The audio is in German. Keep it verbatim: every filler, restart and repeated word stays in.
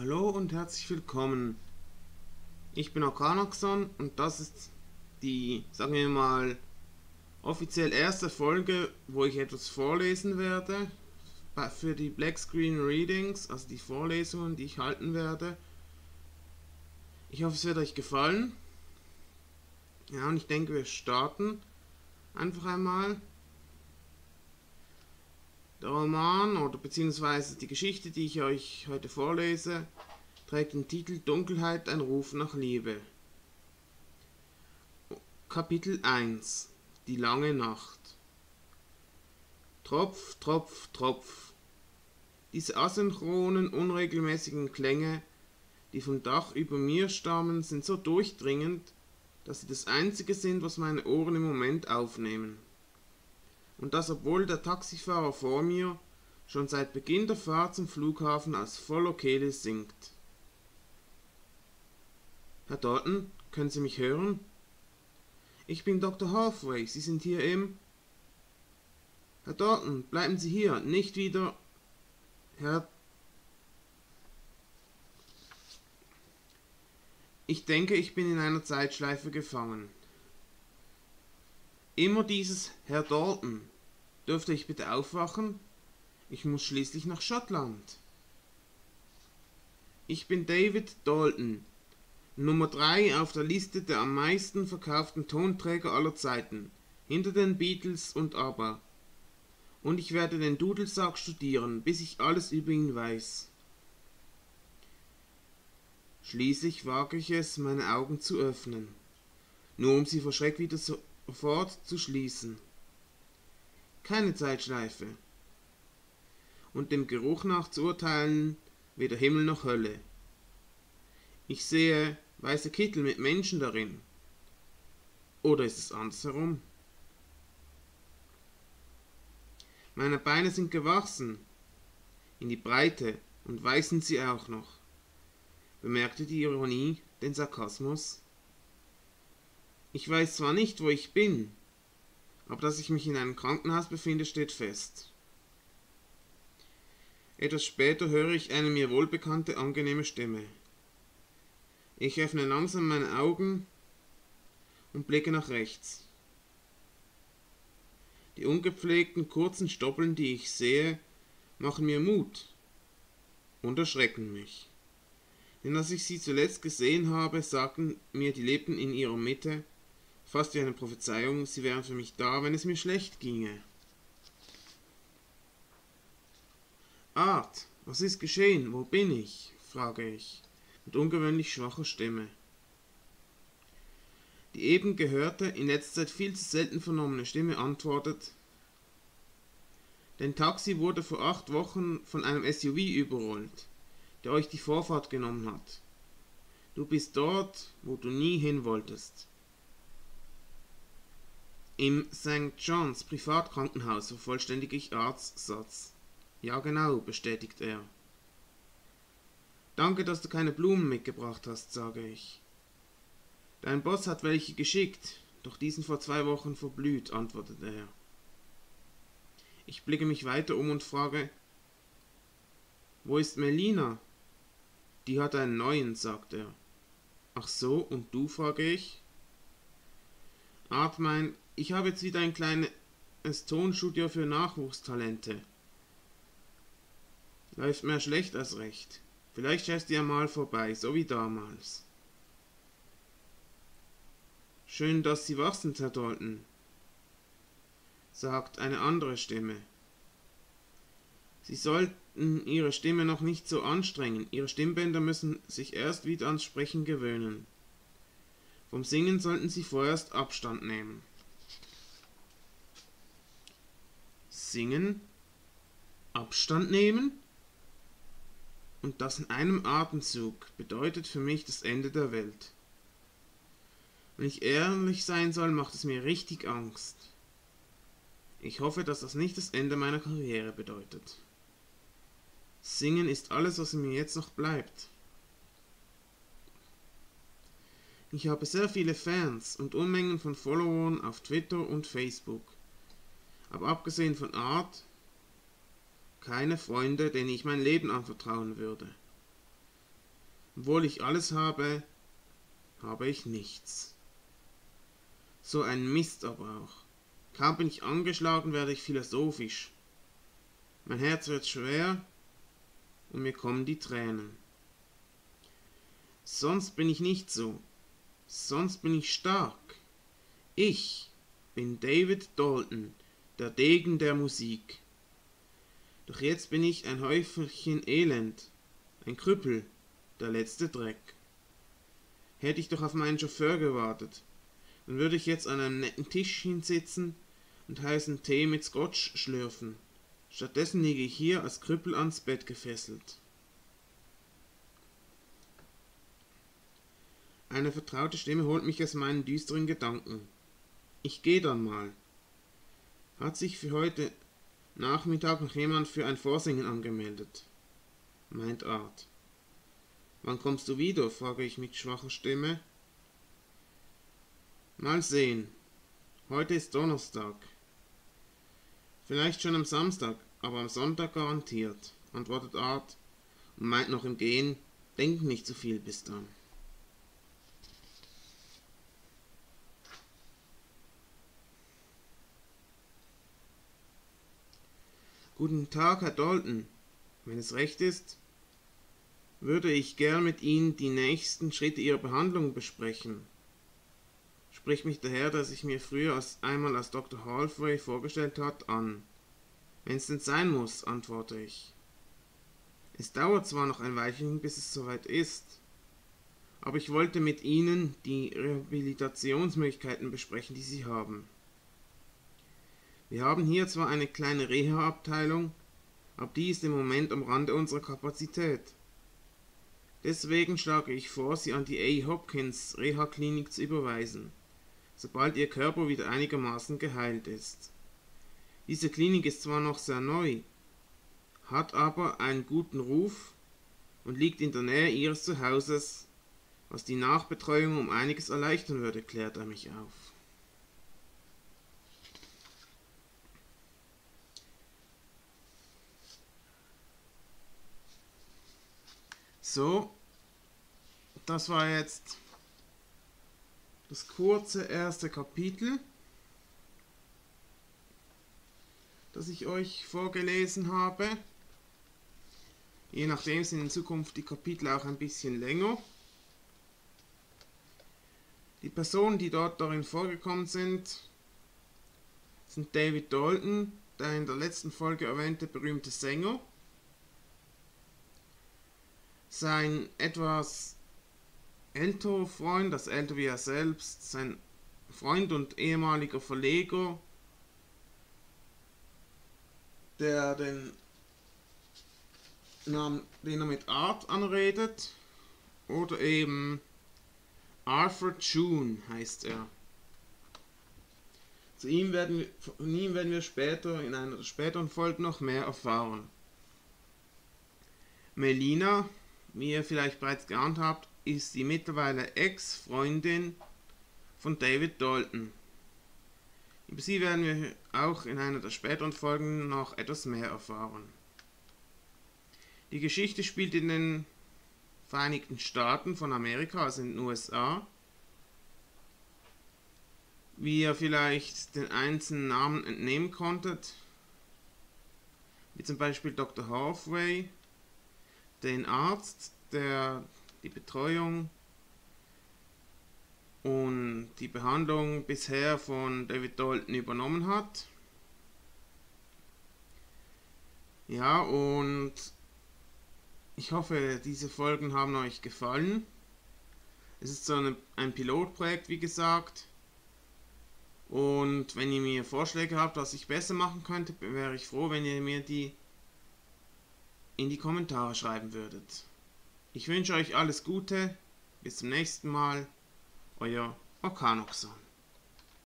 Hallo und herzlich willkommen. Ich bin Okanaxon und das ist die, sagen wir mal, offiziell erste Folge, wo ich etwas vorlesen werde für die Black Screen Readings, also die Vorlesungen, die ich halten werde. Ich hoffe, es wird euch gefallen. Ja, und ich denke, wir starten einfach einmal. Der Roman oder beziehungsweise die Geschichte, die ich euch heute vorlese, trägt den Titel Dunkelheit, ein Ruf nach Liebe. Kapitel eins. Die lange Nacht. Tropf, Tropf, Tropf. Diese asynchronen, unregelmäßigen Klänge, die vom Dach über mir stammen, sind so durchdringend, dass sie das Einzige sind, was meine Ohren im Moment aufnehmen. Und das, obwohl der Taxifahrer vor mir schon seit Beginn der Fahrt zum Flughafen aus voller Kehle singt. Herr Dalton, können Sie mich hören? Ich bin Doktor Halfway, Sie sind hier im... Herr Dalton, bleiben Sie hier, nicht wieder... Herr... Ich denke, ich bin in einer Zeitschleife gefangen. Immer dieses Herr Dalton. Dürfte ich bitte aufwachen? Ich muss schließlich nach Schottland. Ich bin David Dalton, Nummer drei auf der Liste der am meisten verkauften Tonträger aller Zeiten, hinter den Beatles und ABBA. Und ich werde den Dudelsack studieren, bis ich alles über ihn weiß. Schließlich wage ich es, meine Augen zu öffnen, nur um sie vor Schreck wieder sofort zu schließen. Keine Zeitschleife. Und dem Geruch nach zu urteilen, weder Himmel noch Hölle. Ich sehe weiße Kittel mit Menschen darin. Oder ist es andersherum? Meine Beine sind gewachsen, in die Breite, und weiß sind sie auch noch. Bemerkte die Ironie, den Sarkasmus? Ich weiß zwar nicht, wo ich bin, aber dass ich mich in einem Krankenhaus befinde, steht fest. Etwas später höre ich eine mir wohlbekannte, angenehme Stimme. Ich öffne langsam meine Augen und blicke nach rechts. Die ungepflegten, kurzen Stoppeln, die ich sehe, machen mir Mut und erschrecken mich. Denn als ich sie zuletzt gesehen habe, sagten mir die Lippen in ihrer Mitte, fast wie eine Prophezeiung, sie wären für mich da, wenn es mir schlecht ginge. Art, was ist geschehen? Wo bin ich? Frage ich, mit ungewöhnlich schwacher Stimme. Die eben gehörte, in letzter Zeit viel zu selten vernommene Stimme antwortet: Dein Taxi wurde vor acht Wochen von einem S U V überrollt, der euch die Vorfahrt genommen hat. Du bist dort, wo du nie hin wolltest. Im Sankt John's Privatkrankenhaus, vervollständige ich Arts Satz. Ja genau, bestätigt er. Danke, dass du keine Blumen mitgebracht hast, sage ich. Dein Boss hat welche geschickt, doch die sind vor zwei Wochen verblüht, antwortet er. Ich blicke mich weiter um und frage, wo ist Melina? Die hat einen neuen, sagt er. Ach so, und du, frage ich. Art meint, ich habe jetzt wieder ein kleines Tonstudio für Nachwuchstalente. Läuft mehr schlecht als recht. Vielleicht schaust du ja mal vorbei, so wie damals. Schön, dass Sie wach sind, Herr Dalton, sagt eine andere Stimme. Sie sollten Ihre Stimme noch nicht so anstrengen. Ihre Stimmbänder müssen sich erst wieder ans Sprechen gewöhnen. Vom Singen sollten Sie vorerst Abstand nehmen. Singen? Abstand nehmen? Und das in einem Atemzug bedeutet für mich das Ende der Welt. Wenn ich ehrlich sein soll, macht es mir richtig Angst. Ich hoffe, dass das nicht das Ende meiner Karriere bedeutet. Singen ist alles, was mir jetzt noch bleibt. Ich habe sehr viele Fans und Unmengen von Followern auf Twitter und Facebook. Aber abgesehen von Art, keine Freunde, denen ich mein Leben anvertrauen würde. Obwohl ich alles habe, habe ich nichts. So ein Mist aber auch. Kaum bin ich angeschlagen, werde ich philosophisch. Mein Herz wird schwer und mir kommen die Tränen. Sonst bin ich nicht so. Sonst bin ich stark. Ich bin David Dalton, der Degen der Musik. Doch jetzt bin ich ein Häufelchen Elend, ein Krüppel, der letzte Dreck. Hätte ich doch auf meinen Chauffeur gewartet, dann würde ich jetzt an einem netten Tischchen sitzen und heißen Tee mit Scotch schlürfen. Stattdessen liege ich hier als Krüppel ans Bett gefesselt. Eine vertraute Stimme holt mich aus meinen düsteren Gedanken. Ich geh dann mal. Hat sich für heute Nachmittag noch jemand für ein Vorsingen angemeldet? Meint Art. Wann kommst du wieder? Frage ich mit schwacher Stimme. Mal sehen. Heute ist Donnerstag. Vielleicht schon am Samstag, aber am Sonntag garantiert, antwortet Art und meint noch im Gehen, denk nicht zu viel bis dann. Guten Tag, Herr Dalton. Wenn es recht ist, würde ich gern mit Ihnen die nächsten Schritte Ihrer Behandlung besprechen. Spricht mich der Herr, der sich mir früher als einmal als Doktor Halfway vorgestellt hat, an. Wenn's denn sein muss, antworte ich. Es dauert zwar noch ein Weilchen, bis es soweit ist, aber ich wollte mit Ihnen die Rehabilitationsmöglichkeiten besprechen, die Sie haben. Wir haben hier zwar eine kleine Reha-Abteilung, aber die ist im Moment am Rande unserer Kapazität. Deswegen schlage ich vor, Sie an die A. Hopkins Reha-Klinik zu überweisen, sobald Ihr Körper wieder einigermaßen geheilt ist. Diese Klinik ist zwar noch sehr neu, hat aber einen guten Ruf und liegt in der Nähe Ihres Zuhauses, was die Nachbetreuung um einiges erleichtern würde, klärt er mich auf. So, das war jetzt das kurze erste Kapitel, das ich euch vorgelesen habe. Je nachdem sind in Zukunft die Kapitel auch ein bisschen länger. Die Personen, die dort darin vorgekommen sind, sind David Dalton, der in der letzten Folge erwähnte berühmte Sänger, sein etwas älterer Freund, das älter wie er selbst, sein Freund und ehemaliger Verleger, der den Namen, den er mit Art anredet, oder eben Arthur June heißt er. Zu ihm werden wir, von ihm werden wir später in einer der späteren Folgen noch mehr erfahren. Melina, wie ihr vielleicht bereits geahnt habt, ist die mittlerweile Ex-Freundin von David Dalton. Über sie werden wir auch in einer der späteren Folgen noch etwas mehr erfahren. Die Geschichte spielt in den Vereinigten Staaten von Amerika, also in den U S A. Wie ihr vielleicht den einzelnen Namen entnehmen konntet, wie zum Beispiel Doktor Halfway, den Arzt, der die Betreuung und die Behandlung bisher von David Dalton übernommen hat. Ja, und ich hoffe, diese Folgen haben euch gefallen. Es ist so eine, ein Pilotprojekt, wie gesagt. Und wenn ihr mir Vorschläge habt, was ich besser machen könnte, wäre ich froh, wenn ihr mir die in die Kommentare schreiben würdet. Ich wünsche euch alles Gute. Bis zum nächsten Mal. Euer Okanoxon.